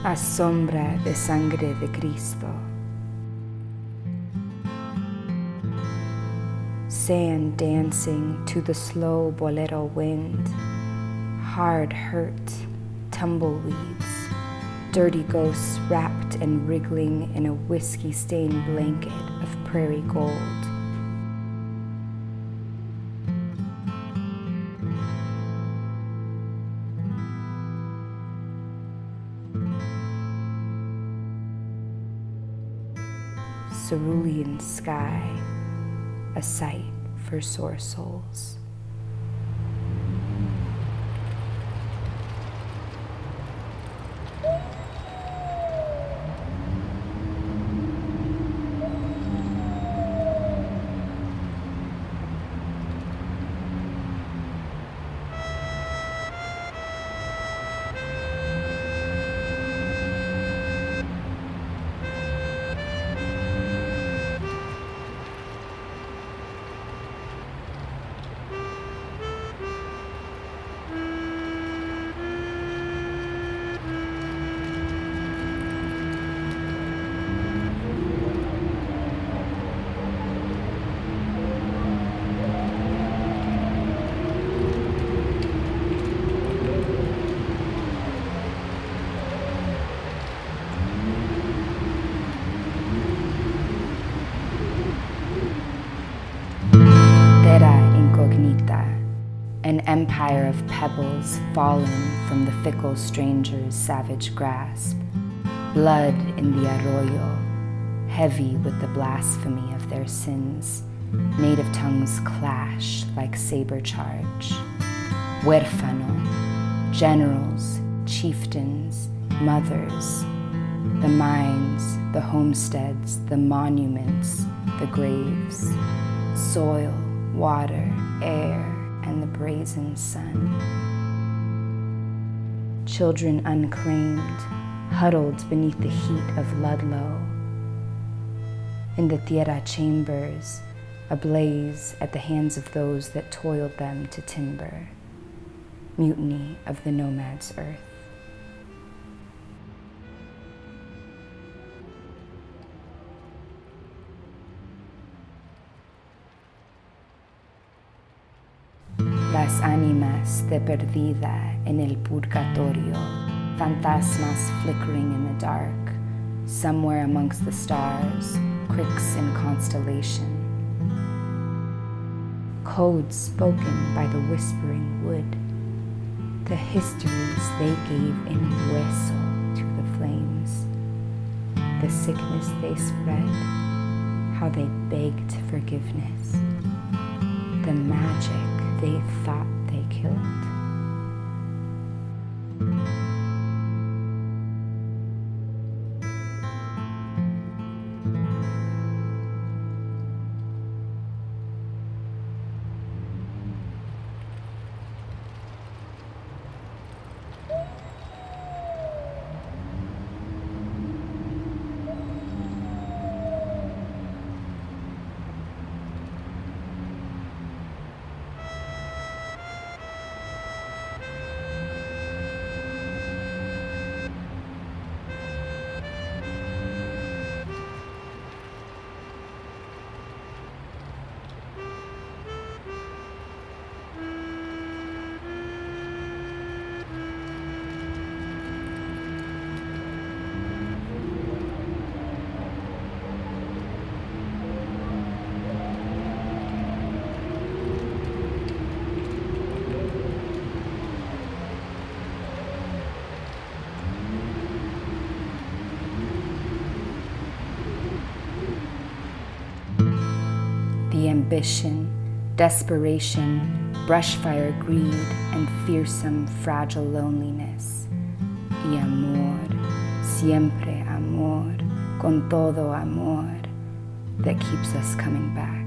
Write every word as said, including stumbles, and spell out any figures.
a sombra de sangre de Cristo. Sand dancing to the slow bolero wind, hard hurt, tumbleweeds, dirty ghosts wrapped and wriggling in a whiskey-stained blanket of prairie gold. Cerulean sky, a sight for sore souls. An empire of pebbles fallen from the fickle stranger's savage grasp. Blood in the arroyo, heavy with the blasphemy of their sins. Native tongues clash like saber charge. Huerfano, generals, chieftains, mothers. The mines, the homesteads, the monuments, the graves. Soil, water, air, and the brazen sun. Children unclaimed, huddled beneath the heat of Ludlow. In the tierra chambers, ablaze at the hands of those that toiled them to timber. Mutiny of the nomad's earth. Las ánimas de perdida en el purgatorio, fantasmas flickering in the dark, somewhere amongst the stars, cricks in constellation. Codes spoken by the whispering wood, the histories they gave in hueso to the flames, the sickness they spread, how they begged forgiveness, the magic they thought they killed. The ambition, desperation, brushfire greed, and fearsome, fragile loneliness. Y amor, siempre amor, con todo amor, that keeps us coming back.